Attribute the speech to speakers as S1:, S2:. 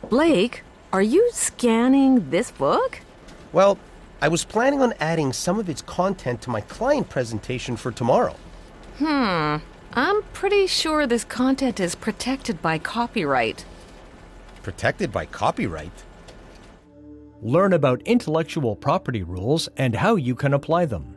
S1: Blake, are you scanning this book?
S2: Well, I was planning on adding some of its content to my client presentation for tomorrow.
S1: I'm pretty sure this content is protected by copyright.
S2: Protected by copyright?
S3: Learn about intellectual property rules and how you can apply them.